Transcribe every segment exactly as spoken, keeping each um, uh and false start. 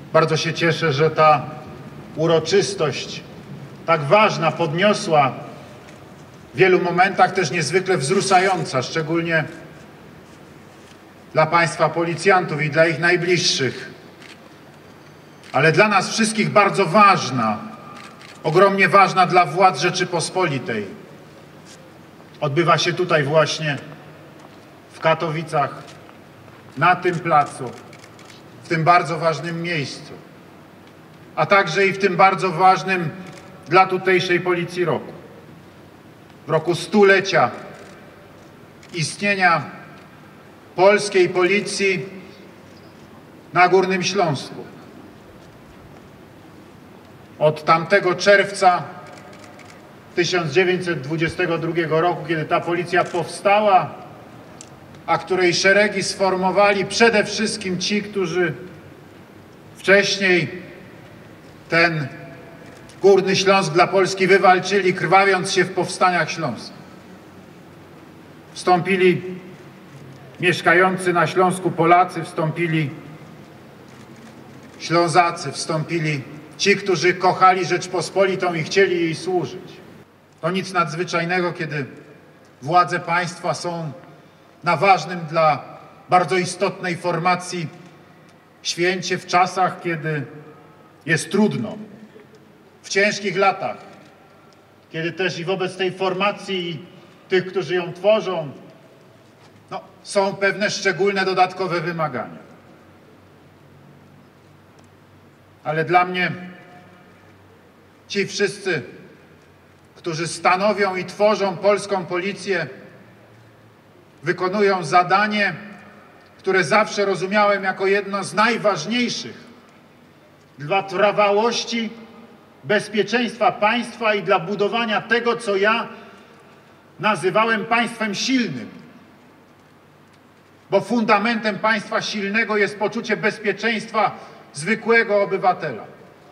Bardzo się cieszę, że ta uroczystość tak ważna, podniosła, w wielu momentach też niezwykle wzruszająca, szczególnie dla Państwa policjantów i dla ich najbliższych, ale dla nas wszystkich bardzo ważna, ogromnie ważna dla władz Rzeczypospolitej. Odbywa się tutaj właśnie w Katowicach, na tym placu, w tym bardzo ważnym miejscu, a także i w tym bardzo ważnym dla tutejszej policji roku. W roku stulecia istnienia polskiej policji na Górnym Śląsku. Od tamtego czerwca tysiąc dziewięćset dwudziestego drugiego roku, kiedy ta policja powstała, a której szeregi sformowali przede wszystkim ci, którzy wcześniej ten Górny Śląsk dla Polski wywalczyli, krwawiąc się w powstaniach śląskich. Wstąpili mieszkający na Śląsku Polacy, wstąpili Ślązacy, wstąpili ci, którzy kochali Rzeczpospolitą i chcieli jej służyć. To nic nadzwyczajnego, kiedy władze państwa są na ważnym dla bardzo istotnej formacji święcie w czasach, kiedy jest trudno, w ciężkich latach, kiedy też i wobec tej formacji i tych, którzy ją tworzą, no, są pewne szczególne dodatkowe wymagania. Ale dla mnie ci wszyscy, którzy stanowią i tworzą polską policję, wykonują zadanie, które zawsze rozumiałem jako jedno z najważniejszych dla trwałości bezpieczeństwa państwa i dla budowania tego, co ja nazywałem państwem silnym. Bo fundamentem państwa silnego jest poczucie bezpieczeństwa zwykłego obywatela.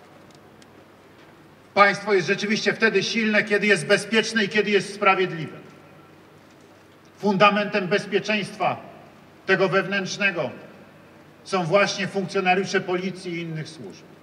Państwo jest rzeczywiście wtedy silne, kiedy jest bezpieczne i kiedy jest sprawiedliwe. Fundamentem bezpieczeństwa tego wewnętrznego są właśnie funkcjonariusze policji i innych służb.